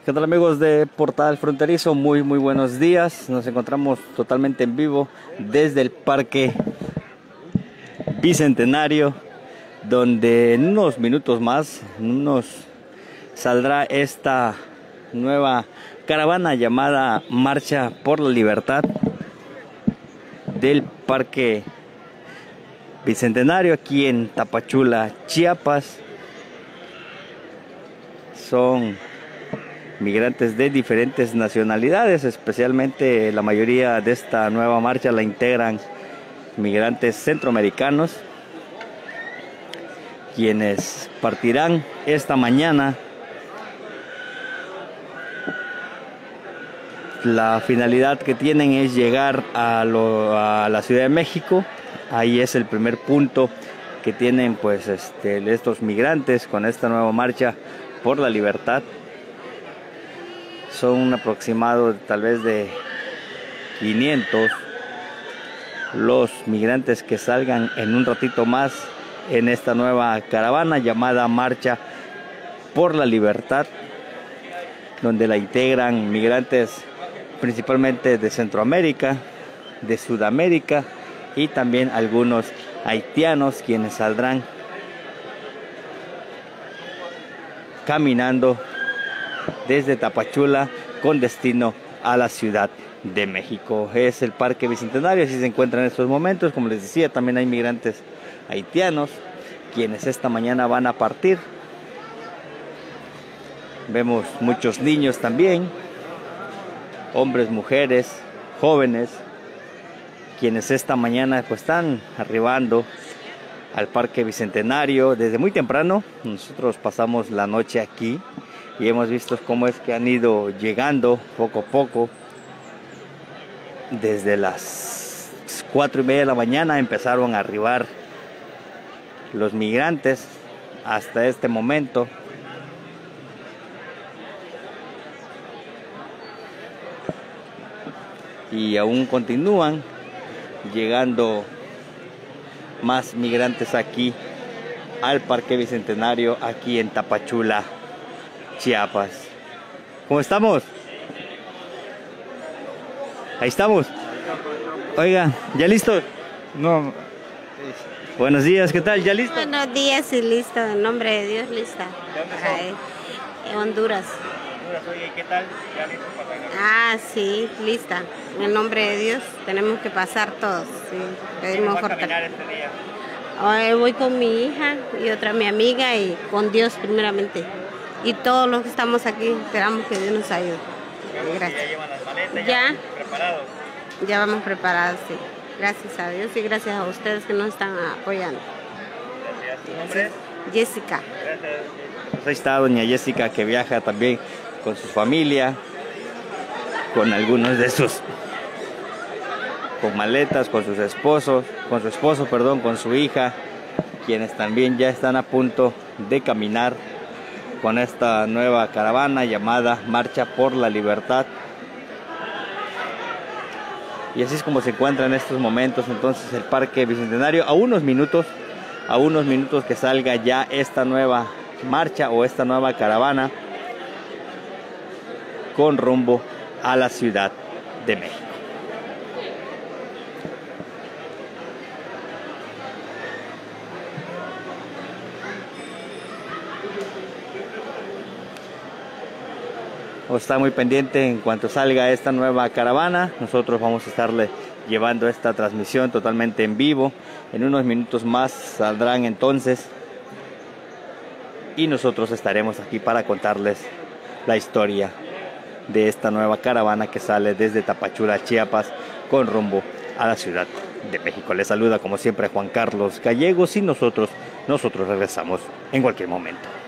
¿Qué tal, amigos de Portal Fronterizo? Muy buenos días. Nos encontramos totalmente en vivo desde el Parque Bicentenario, donde en unos minutos más saldrá esta nueva caravana llamada Marcha por la Libertad del Parque Bicentenario aquí en Tapachula, Chiapas. Son migrantes de diferentes nacionalidades, especialmente la mayoría de esta nueva marcha la integran migrantes centroamericanos, quienes partirán esta mañana. La finalidad que tienen es llegar a la Ciudad de México. Ahí es el primer punto que tienen pues estos migrantes con esta nueva marcha por la libertad. Son un aproximado tal vez de 500 los migrantes que salgan en un ratito más en esta nueva caravana llamada Marcha por la Libertad, donde la integran migrantes principalmente de Centroamérica, de Sudamérica y también algunos haitianos, quienes saldrán caminando desde Tapachula con destino a la Ciudad de México. Es el Parque Bicentenario, así se encuentra en estos momentos. Como les decía, también hay migrantes haitianos, quienes esta mañana van a partir. Vemos muchos niños también, hombres, mujeres, jóvenes, quienes esta mañana pues están arribando al Parque Bicentenario desde muy temprano. Nosotros pasamos la noche aquí y hemos visto cómo es que han ido llegando poco a poco. Desde las 4:30 de la mañana empezaron a arribar los migrantes hasta este momento. Y aún continúan llegando más migrantes aquí al Parque Bicentenario, aquí en Tapachula, Chiapas. ¿Cómo estamos? Ahí estamos. Oiga, ¿ya listo? No. Buenos días, ¿qué tal? ¿Ya listo? Buenos días y listo, en nombre de Dios, lista. ¿De dónde son? En Honduras. Oye, ¿qué tal? ¿Ya listo para regresar? Ah, sí, lista. En nombre de Dios tenemos que pasar todos. Sí. Pedimos ¿Cómo va a fortaleza. caminar este día? Hoy voy con mi hija y otra mi amiga y con Dios primeramente. Y todos los que estamos aquí esperamos que Dios nos ayude. Gracias. ¿Ya llevan las maletas? Ya. ¿Preparados? Ya vamos preparados, sí. Gracias a Dios y gracias a ustedes que nos están apoyando. Gracias. ¿Tu nombre es? Jessica. Gracias. Pues ahí está doña Jessica, que viaja también con su familia, con algunos de sus, con maletas, con sus esposos, con su esposo, perdón, con su hija, quienes también ya están a punto de caminar con esta nueva caravana llamada Marcha por la Libertad. Y así es como se encuentra en estos momentos entonces el Parque Bicentenario, a unos minutos que salga ya esta nueva marcha o esta nueva caravana con rumbo a la Ciudad de México. Está muy pendiente en cuanto salga esta nueva caravana. Nosotros vamos a estarle llevando esta transmisión totalmente en vivo. En unos minutos más saldrán entonces y nosotros estaremos aquí para contarles la historia de esta nueva caravana que sale desde Tapachula, Chiapas, con rumbo a la Ciudad de México. Les saluda como siempre Juan Carlos Gallegos y nosotros regresamos en cualquier momento.